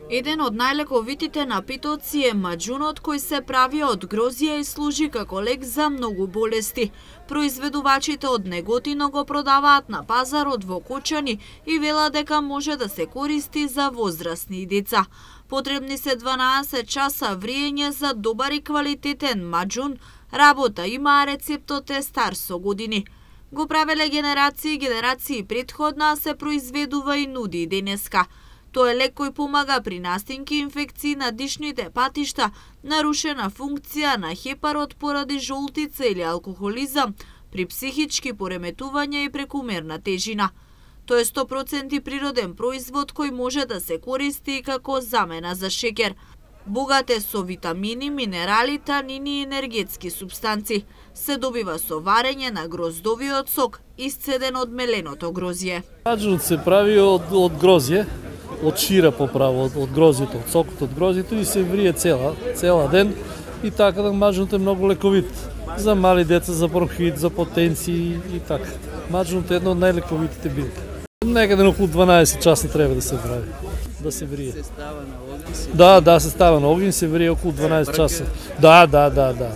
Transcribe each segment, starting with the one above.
Еден од најлековитите напитоци е маџунот, кој се прави од грозија и служи како лек за многу болести. Произведувачите од неготино го продаваат на пазарот во Кочани и велат дека може да се користи за возрастни и деца. Потребни се 12 часа вриење за добар и квалитетен маџун. Работа има, рецептот е стар со години. Го правеле генерации претходна, се произведува и нуди денеска. Тоа е лек кој помага при настинки инфекции на дишните патишта, нарушена функција на хепарот поради жолтица или алкохолизам, при психички пореметувања и прекумерна тежина. Тоа е 100% природен производ кој може да се користи како замена за шеќер. Богат е со витамини, минерали, танини и енергетски супстанци. Се добива со варење на гроздовиот сок, исцеден од меленото грозје. Маџунот се прави од грозје, од шира поправо, од грозјето, од сокот од грозјето и се врие цела ден и така да маџунот е многу лековит за мали деца, за бронхит, за потенции и така. Маџунот е едно од најлековитите билки. Некаде околу 12 часа треба да се прави, да се врие. Се става на огин? Да, се става на огин, се врие околу 12 часа. Да.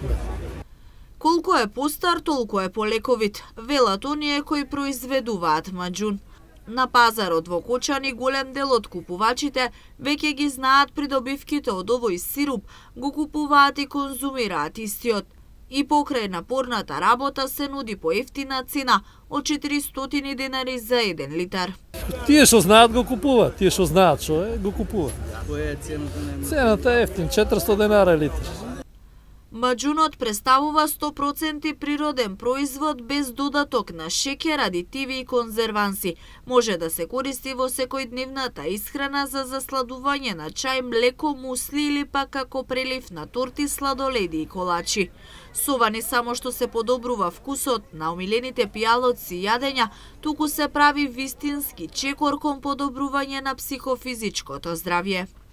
Колку е постар, толку е полековит, велат оние кои произведуваат маџун. На пазарот во Кочани голем дел од купувачите веќе ги знаат придобивките од овој сируп, го купуваат и конзумираат истиот. И покрај напорната работа се нуди по ефтина цена од 400 денари за 1 литар. Тие што знаат го купуваат, тие што знаат што е, го купуваат. Која е цената на Цената е ефтин, 400 денара литар. Маџунот представува 100% природен производ без додаток на шеќер, адитиви и конзерванси. Може да се користи во секојдневната исхрана за засладување на чај, млеко, мусли или пак како прелив на торти, сладоледи и колачи. Со ова не само што се подобрува вкусот на омилените пијалоци и јадења, туку се прави вистински чекор кон подобрување на психофизичкото здравје.